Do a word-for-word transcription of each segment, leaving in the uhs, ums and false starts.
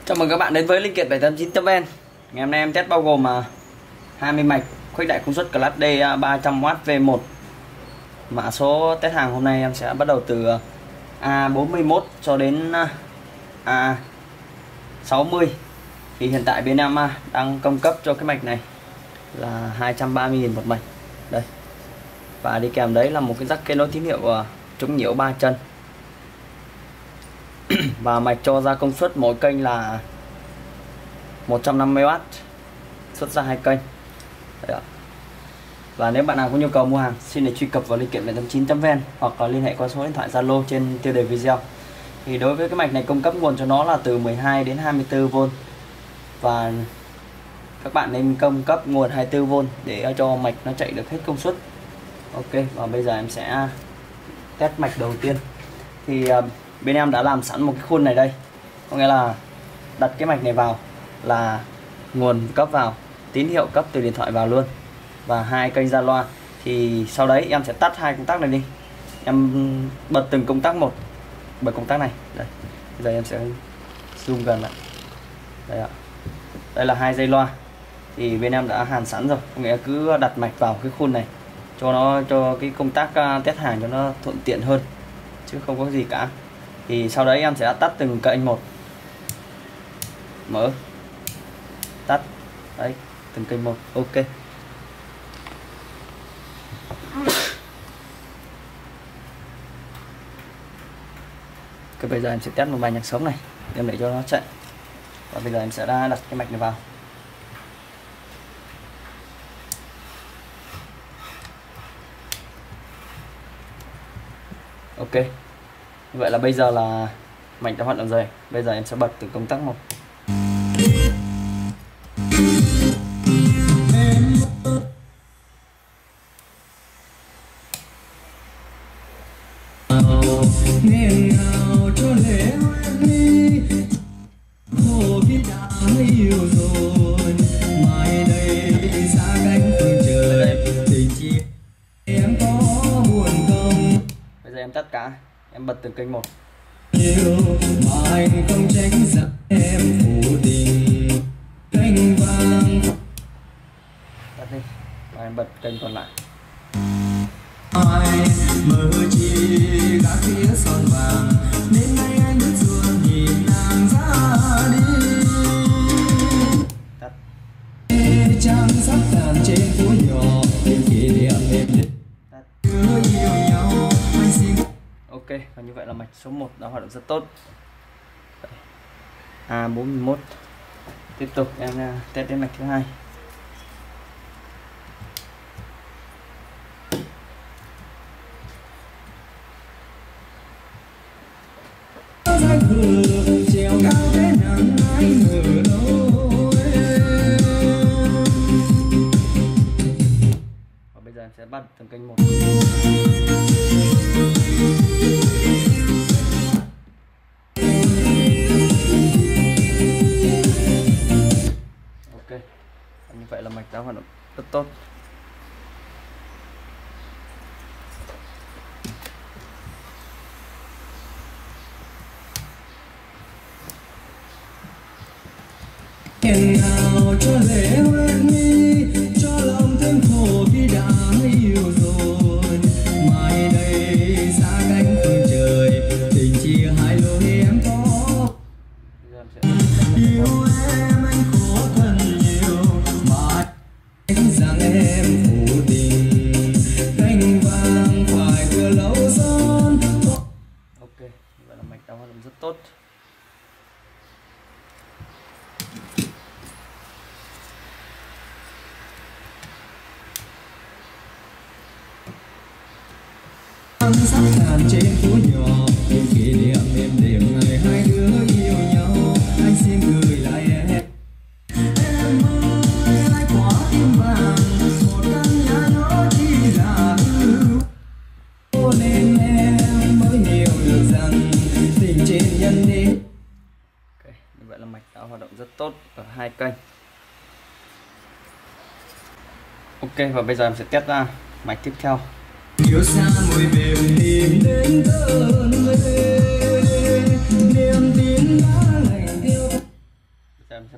Chào mừng các bạn đến với linh kiện bảy tám chín chấm vn. Ngày hôm nay em test bao gồm hai mươi mạch khuếch đại công suất Class D ba trăm oát V một. Mã số test hàng hôm nay em sẽ bắt đầu từ A bốn mươi mốt cho đến A sáu mươi. Thì hiện tại bên em đang cung cấp cho cái mạch này là hai trăm ba mươi nghìn một mạch. Đây. Và đi kèm đấy là một cái jack kết nối tín hiệu chống nhiễu ba chân. Và mạch cho ra công suất mỗi kênh là một trăm năm mươi oát, xuất ra hai kênh. Đấy ạ. Và nếu bạn nào có nhu cầu mua hàng, xin để truy cập vào linh kiện bảy tám chín chấm vn hoặc là liên hệ qua số điện thoại Zalo trên tiêu đề video. Thì đối với cái mạch này cung cấp nguồn cho nó là từ mười hai đến hai mươi tư vôn, và các bạn nên cung cấp nguồn hai mươi tư vôn để cho mạch nó chạy được hết công suất. Ok, và bây giờ em sẽ test mạch đầu tiên. Thì bên em đã làm sẵn một cái khuôn này đây, có nghĩa là đặt cái mạch này vào là nguồn cấp vào, tín hiệu cấp từ điện thoại vào luôn, và hai kênh ra loa. Thì sau đấy em sẽ tắt hai công tắc này đi, em bật từng công tắc một. Bật công tắc này đây, bây giờ em sẽ zoom gần lại đây ạ. Đây là hai dây loa, thì bên em đã hàn sẵn rồi, có nghĩa là cứ đặt mạch vào cái khuôn này cho nó cho cái công tác test hàng cho nó thuận tiện hơn, chứ không có gì cả. Thì sau đấy em sẽ tắt từng kênh một, mở, tắt, đấy, từng kênh một. Ok. Cái bây giờ em sẽ test một bài nhạc sống này, em để cho nó chạy. Và bây giờ em sẽ đặt cái mạch này vào. Ok. Như vậy là bây giờ là mạch đã hoạt động rồi. Bây giờ em sẽ bật từng công tắc một. Bây giờ em tắt cả, em bật từng kênh một. Yêu mà anh không tránh giặc em phụ tình cánh vàng. Tắt đi và em bật kênh còn lại. Ai mơ chi gác phía son vàng, nên nay anh bước ruộng nhìn nàng ra đi. Tắt. Trang sắc tàn trên phố nhỏ, những kỷ niệm đẹp nhất cứ yêu nhau anh xin. Ok, và như vậy là mạch số một đã hoạt động rất tốt. A bốn mươi mốt. Tiếp tục em test đến mạch thứ hai. Treo cao cái nắng anh ở đâu. Và bây giờ em sẽ bắt từng kênh một. Ok, và như vậy là mạch đã hoạt động rất tốt. Hẹn nào cho lễ hoen mi, cho lòng thêm khổ khi đã yêu rồi. Mai đây xa cánh phương trời, tình chia hai lối em có. Yêu em anh khổ thân nhiều, mà anh rằng em phụ tình cánh vàng phải vừa lâu son. Ok, vậy là mạch đã hoạt động rất tốt. Sắc tàn trên phố nhỏ, những kỷ niệm êm đềm ngày hai đứa yêu nhau. Anh xin gửi lại em. Em ơi, ai quả tim vàng, một căn nhà nhỏ chỉ là hư. Nên em mới hiểu được rằng tình trên nhân đến. Ok, như vậy là mạch đã hoạt động rất tốt ở hai kênh. Ok, và bây giờ em sẽ test ra mạch tiếp theo. Yêu xa mùi mềm tìm đến cơn mê, niềm tin đã lành theo.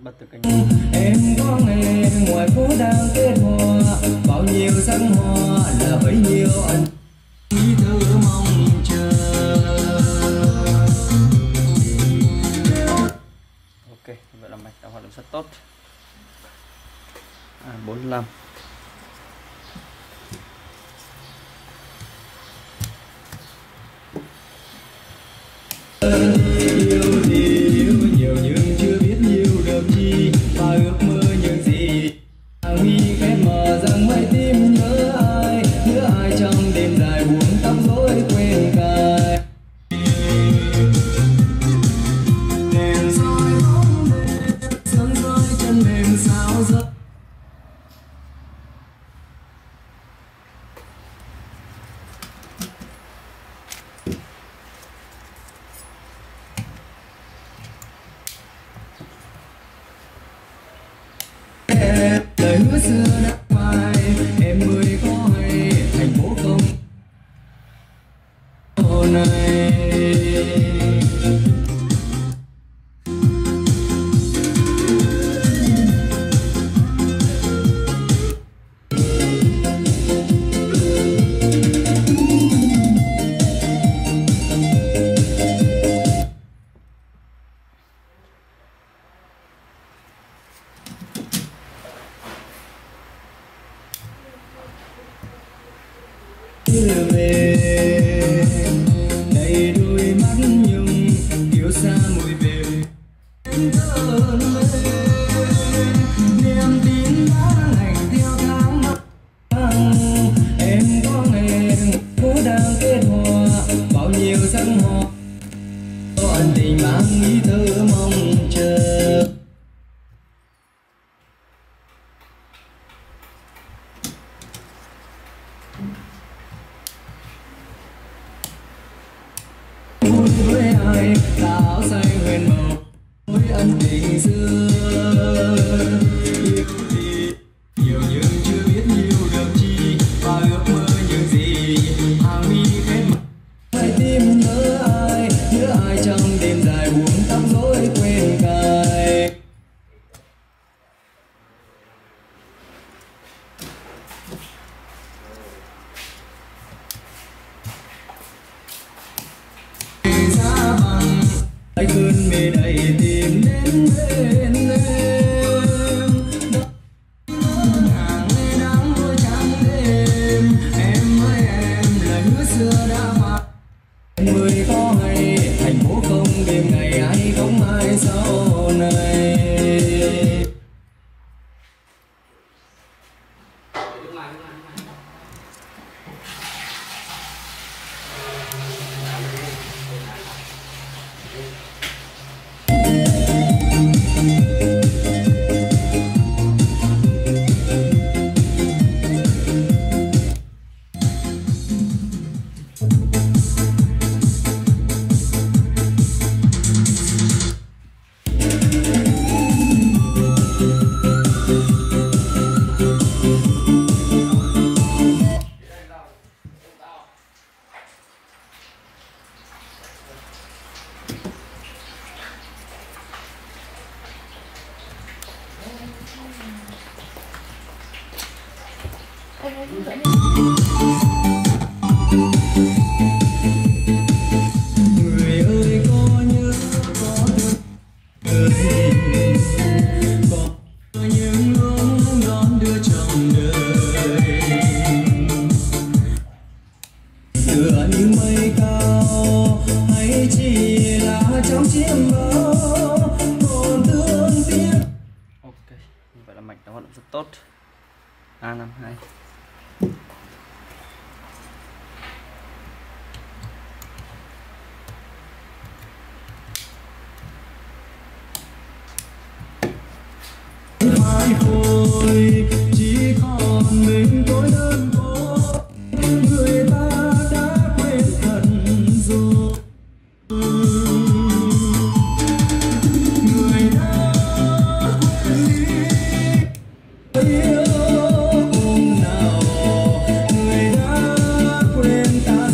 bật từ kênh. Em có nghe ngoài phố đang kết hoa, bao nhiêu sắc hoa là bấy nhiêu anh ý thơ mong chờ. Ok, vậy là mạch đã hoạt động rất tốt. À, bốn mươi lăm. Yêu thì yêu nhiều nhưng chưa biết yêu được chi, và ước mơ những gì hàng mi khép mở rằng mãi tim nhớ ai, nhớ ai trong đêm dài buồn tóc rối quên cài. Đèn soi bóng đêm sương rơi chân mềm sao giấc. Lời hứa xưa đã phai, em mới có hay thành phố không hôm nay. Đưa về đầy đôi mắt nhung yêu xa mùi về thơm niềm tin đã lành theo tháng năm. Em có nghe phố đang kết hoa, bao nhiêu sắc hoa ân tình mang ý thơ mong chờ. Với ai là áo xanh huyền màu với ân tình xưa. Yêu thì nhiều nhưng chưa biết yêu được chi, và ước mơ những gì hàng mi khép mở trái tim nhớ ai, nhớ ai trong đêm dài buồn tóc rối quên cài. Ai cơn mê đầy tìm đến bên em, hàng ngày nắng đôi trắng đêm. Em với em lời hứa xưa đã phai, em mới có hay thành phố không đêm ngày ai không ai sau này. Người ơi có nhớ có thương người, có những lúc đón đưa trong đời. Tựa như mây cao hay chỉ là trong chiêm bao còn thương tiếc. Ok, như vậy là mạch đã hoạt động rất tốt. A năm hai. Mai khôi chỉ còn mình tôi đơn côi, người ta đã quên gần rồi. Người đã quên đi yêu hôm nào, người đã quên ta.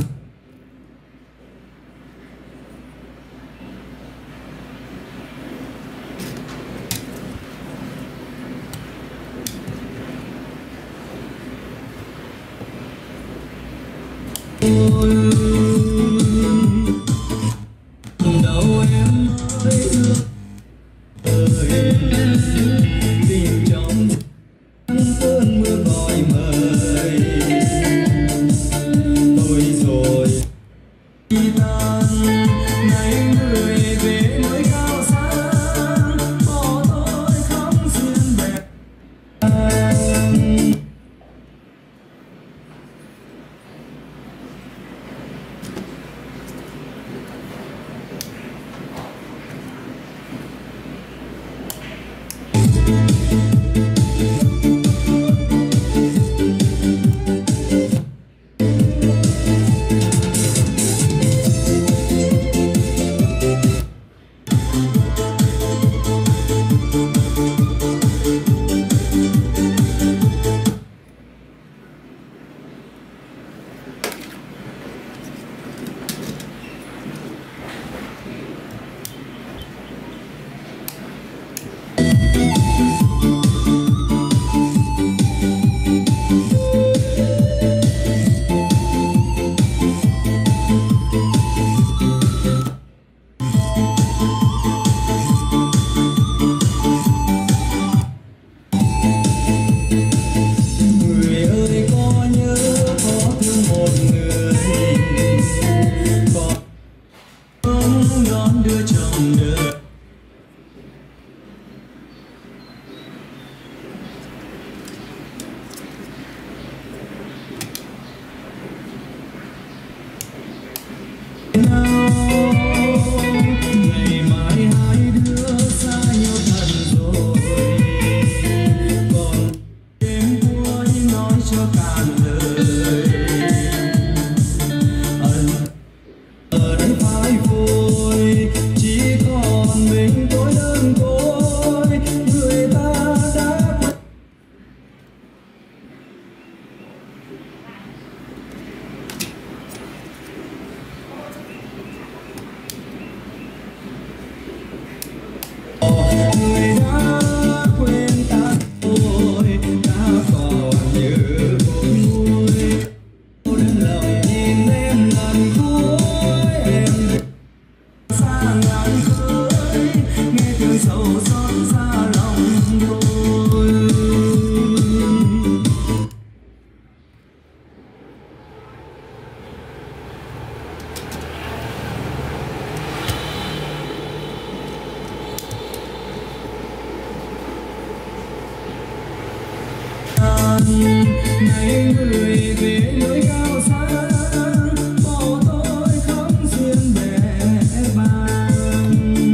đâu em mới ước ơi tìm trong cơn mưa gọi mời tôi rồi đi tan ngày người về nơi cao xa bỏ tôi khóc duyên đẹp. Ngày mai hai đứa xa nhau thật rồi, còn đêm cuối nói cho cạn lời. Ẩn ở đây phai phôi, chỉ còn mình tôi đơn côi, người ta đã quên. Người đã quên ta rồi, ta còn nhớ khôn nguôi. Tôi đơn lòng nhìn em lần cuối, em xa ngàn khơi, nghe tiếng sầu xót xa lòng tôi. Ngày người về nơi cao xa bỏ tôi khóc duyên bẽ bàng.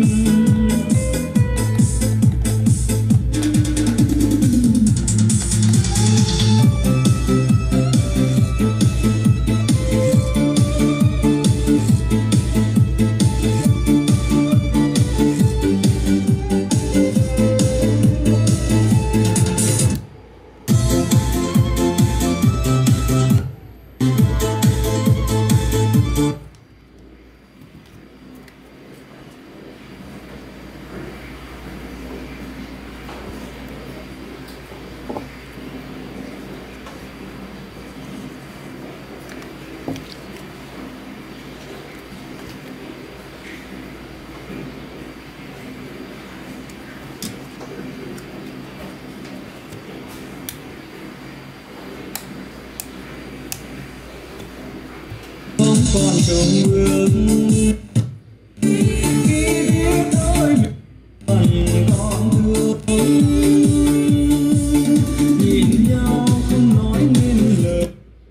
Không còn trông bước khi biết tôi vẫn còn thương, nhìn nhau không nói nên lời,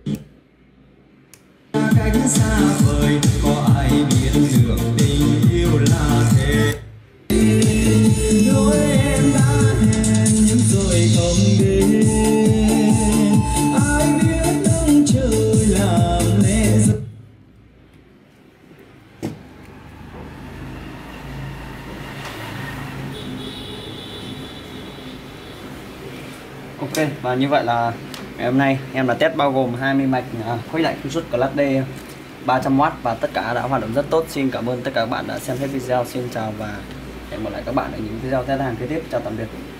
cách xa vời có ai biết được tình yêu là thế. Đôi em đã hẹn nhưng rồi không đến, ai biết đông trời làm lẽ rơi. Ok, và như vậy là ngày hôm nay em đã test bao gồm hai mươi mạch à, khuếch đại công suất Class D ba trăm oát và tất cả đã hoạt động rất tốt. Xin cảm ơn tất cả các bạn đã xem hết video. Xin chào và hẹn gặp lại các bạn ở những video test hàng kế tiếp. Chào tạm biệt.